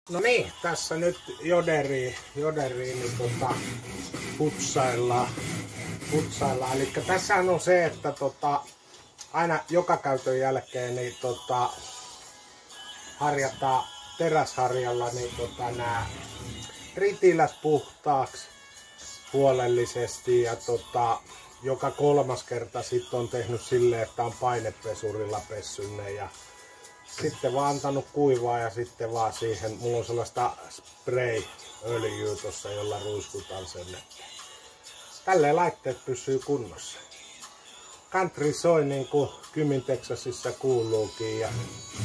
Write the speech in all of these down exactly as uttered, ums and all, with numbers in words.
No niin, tässä nyt joderiin, joderiin niin tota, putsaillaan, putsaillaan. Eli tässä on se, että tota, aina joka käytön jälkeen niin tota, harjataan teräsharjalla niin tota, nämä ritilät puhtaaksi huolellisesti ja tota, joka kolmas kerta sitten on tehnyt silleen, että on painepesurilla pessyt ne ja sitten vaan antanut kuivaa ja sitten vaan siihen, mulla on sellaista spray-öljyä tossa, jolla ruiskutan sen. Tälleen laitteet pysyy kunnossa. Country soi niin kuin Kymin Texasissa kuuluukin ja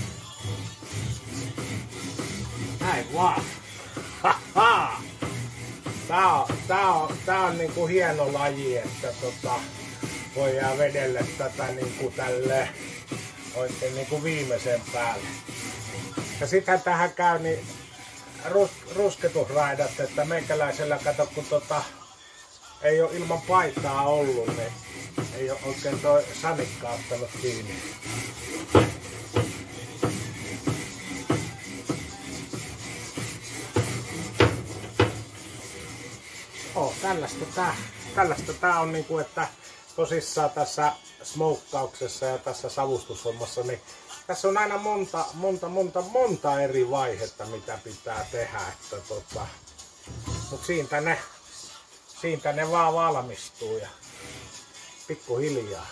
näin vaan. Haha! Tää on, tää on, tää on niin kuin hieno laji, että tota, voidaan vedellä tätä niin kuin tälleen oikein niin kuin viimeisen päälle. Ja sittenhän tähän käy niin rus, rusketusraidat, että meikäläisellä kato kun tota, ei ole ilman paitaa ollut, niin ei ole oikein toi sanikka ottanut kiinni. Oh, tällaista tää, tällaista tää on niinku, että tosissaan tässä smoukkauksessa ja tässä savustushommassa, niin tässä on aina monta, monta, monta, monta eri vaihetta, mitä pitää tehdä, että tota, mut siitä ne, siitä ne vaan valmistuu ja pikkuhiljaa.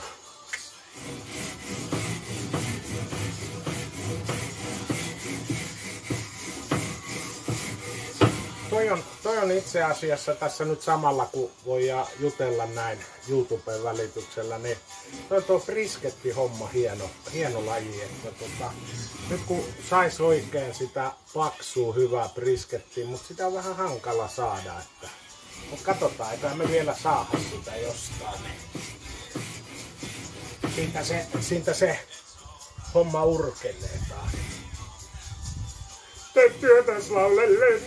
Toi on, toi on itse asiassa tässä nyt samalla, kun voidaan jutella näin YouTuben välityksellä, niin toi on tuo brisketti-homma hieno, hieno laji. Että tota, nyt kun sais oikein sitä paksua hyvää briskettiä, mutta sitä on vähän hankala saada. Että, mutta katsotaan, että me vielä saada sitä jostain. Siitä se, siitä se homma urkenee taas. Työtäs laulellen.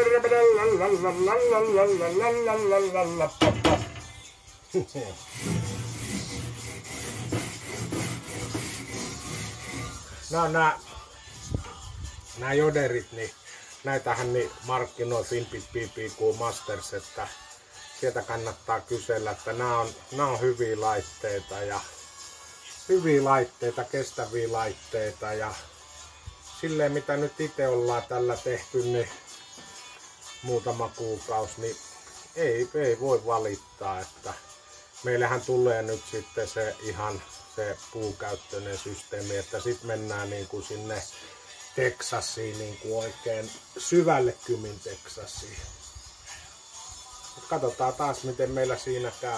No nää, nää joderit, niin näitähän niin markkinoi Finbit B B Q Masters, että sieltä kannattaa kysellä, että nämä on, nämä on hyviä laitteita ja hyviä laitteita, kestäviä laitteita ja silleen mitä nyt itse ollaan tällä tehty niin muutama kuukausi, niin ei, ei voi valittaa, että meillähän tulee nyt sitten se ihan se puukäyttöinen systeemi, että sitten mennään niin kuin sinne Texasiin niin kuin oikein syvälle Kymin Texasiin. Mut katsotaan taas miten meillä siinä käy.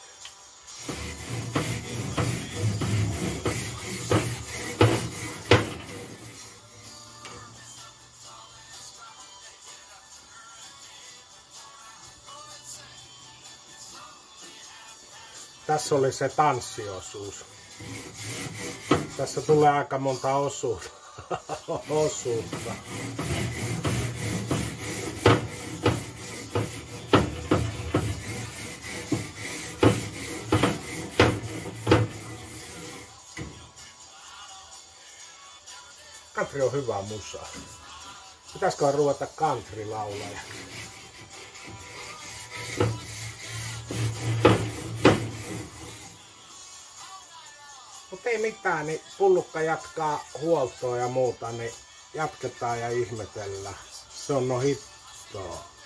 Tässä oli se tanssiosuus. Tässä tulee aika monta osuutta. osuutta. Country on hyvä musa. Pitäisikö ruveta country-laulajaksi? Mutta ei mitään, niin pullukka jatkaa huoltoa ja muuta, niin jatketaan ja ihmetellään. Se on no hittoa.